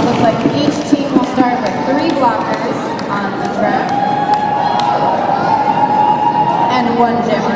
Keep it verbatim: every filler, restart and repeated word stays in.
looks like each team will start with three blockers on the track and one jammer.